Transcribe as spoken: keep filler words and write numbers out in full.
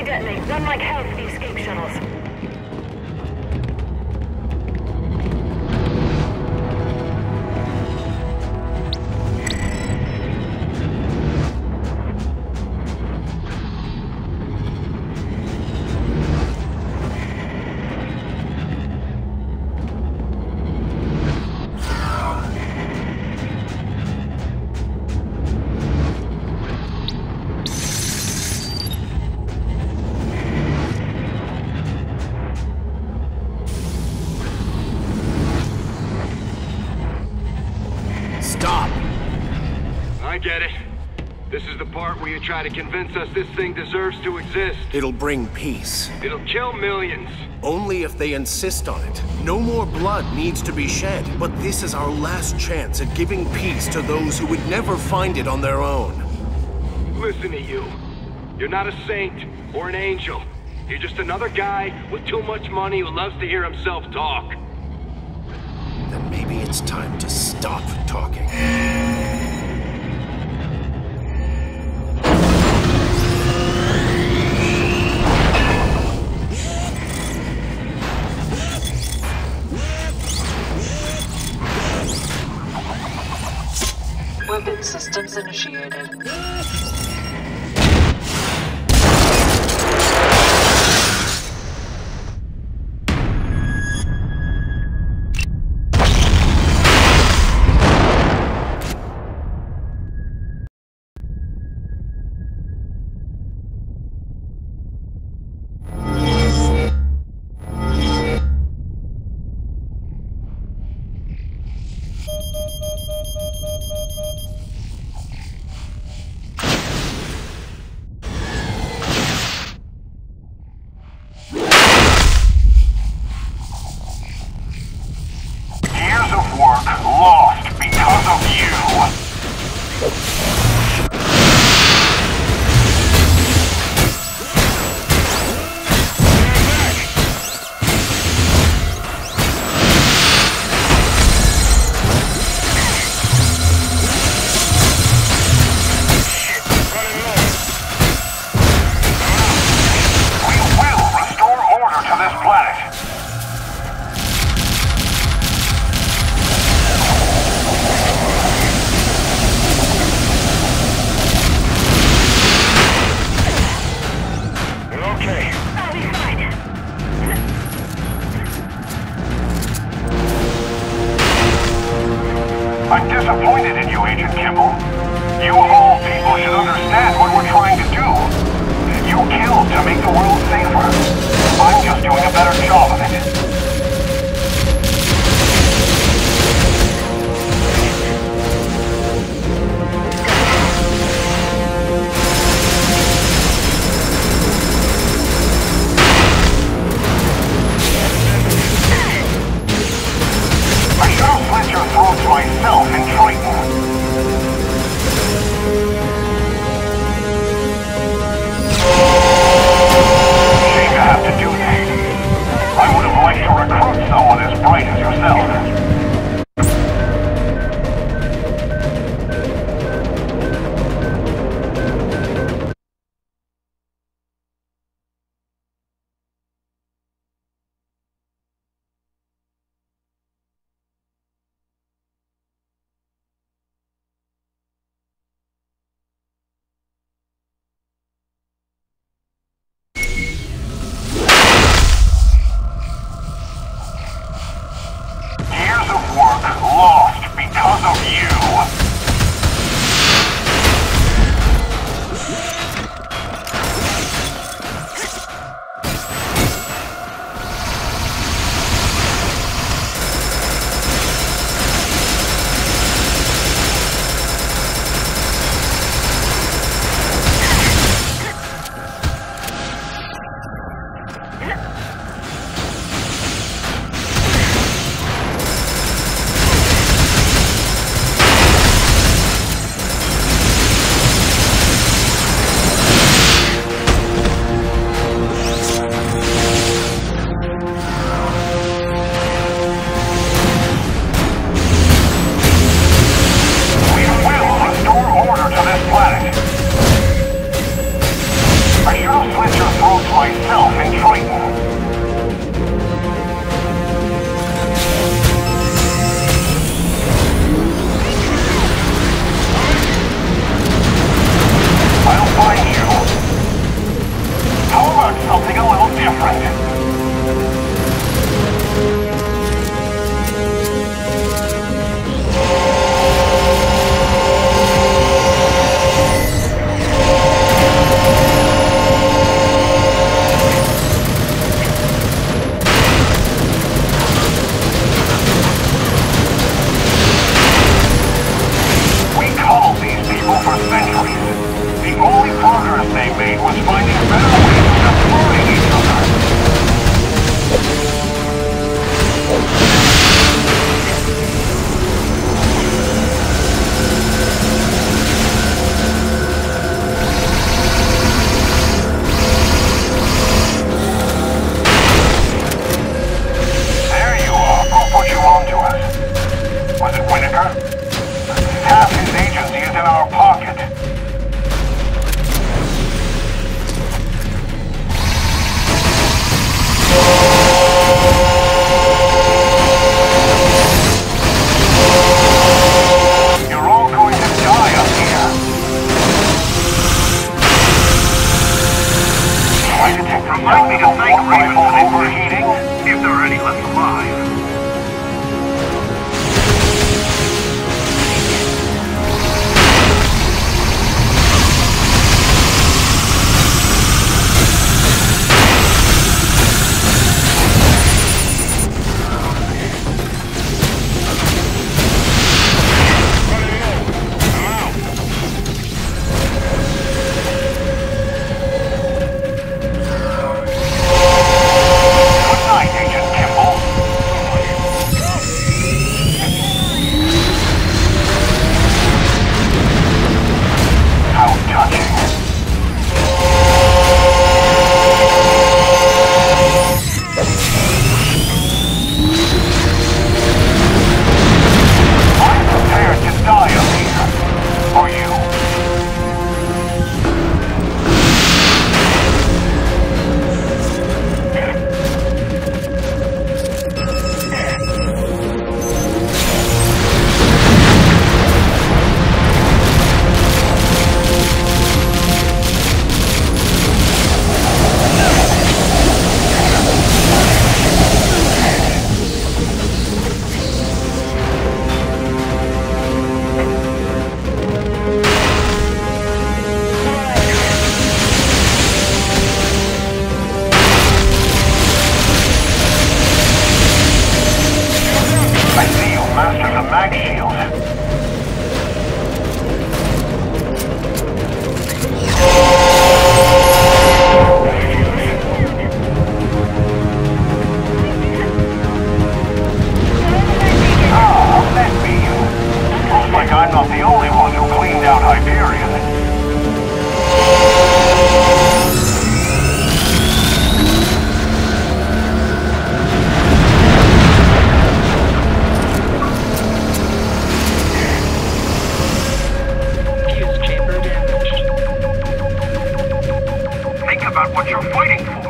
detonate. Run like hell for the escape shuttles. I get it. This is the part where you try to convince us this thing deserves to exist. It'll bring peace. It'll kill millions. Only if they insist on it. No more blood needs to be shed, but this is our last chance at giving peace to those who would never find it on their own. Listen to you. You're not a saint or an angel. You're just another guy with too much money who loves to hear himself talk. Then maybe it's time to stop talking. Weapon systems initiated. I'm disappointed in you, Agent Kimball. You of all people should understand what we're trying to do. You killed to make the world safer. I'm just doing a better job of it. Myself in Triton. Shame to have to do that. I would have liked myself in Triton. I'll find you. How about something a little different? We cuddled these people for centuries. The only progress they made was finding better ways of destroying each other. There you are. Who put you onto us? Was it Whitaker? Half his agency is in our pocket. You're all going to die up here. Why did you remind me to thank Raven for overheating? If there are any left alive. Good night, Agent Kimball. How touching. I'm prepared to die up here. For you. I see you master the mag shield. Ah, let be you. Looks like I'm not the only one who cleaned out Hyperion. Fuse chamber damaged. Think about what you're fighting for.